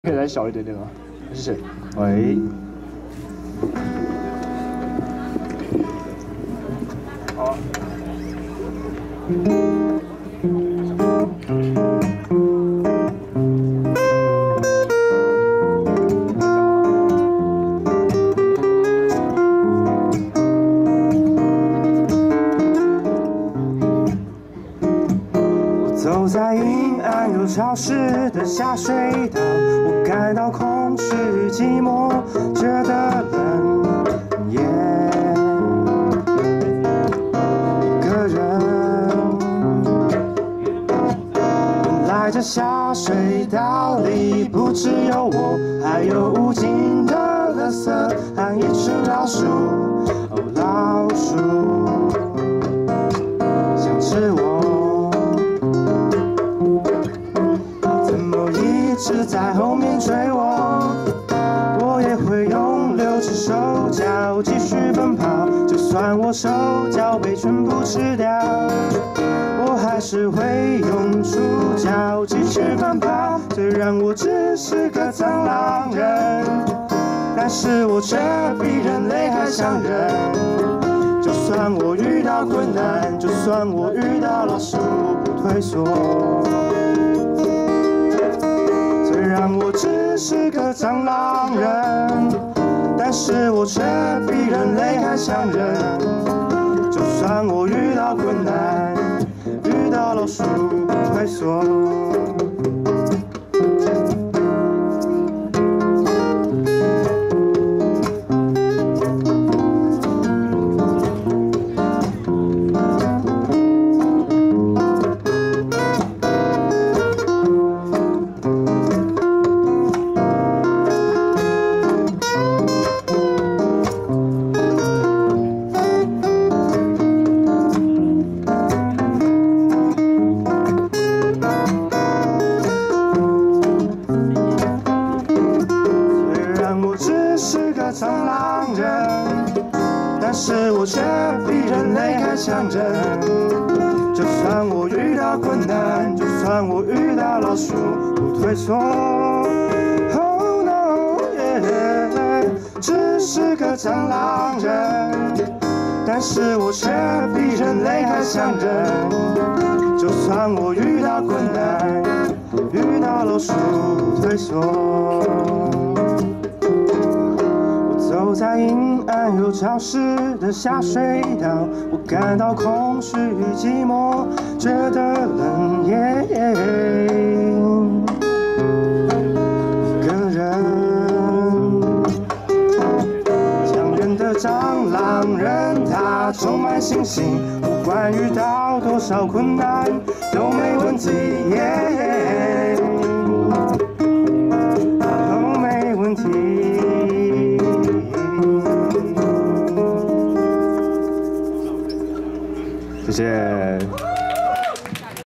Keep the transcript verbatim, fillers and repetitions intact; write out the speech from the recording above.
可以再小一点点吗？谢谢。喂。好啊。走在阴暗又潮湿的下水道，我感到空虚与寂寞，觉得冷耶。一个人，原来这下水道里不只有我，还有无尽的垃圾和一群老鼠。哦，老鼠想吃我。 一直在后面追我，我也会用六只手脚继续奔跑。就算我手脚被全部吃掉，我还是会用触角继续奔跑。虽然我只是个蟑螂人，但是我却比人类还像人。就算我遇到困难，就算我遇到老鼠，不退缩。 虽然我只是个蟑螂人，但是我却比人类还像人。就算我遇到困难，遇到老鼠不退缩。蟑螂人，但是我却比人类还像人。就算我遇到困难，就算我遇到老鼠，不退缩。Oh no， yeah， 只是个蟑螂人，但是我却比人类还像人。就算我遇到困难，遇到老鼠，不退缩。 走在阴暗又潮湿的下水道，我感到空虚与寂寞，觉得冷耶。一个人，强忍的蟑螂人，他充满信心，不管遇到多少困难都没问题耶，都没问题。 谢谢。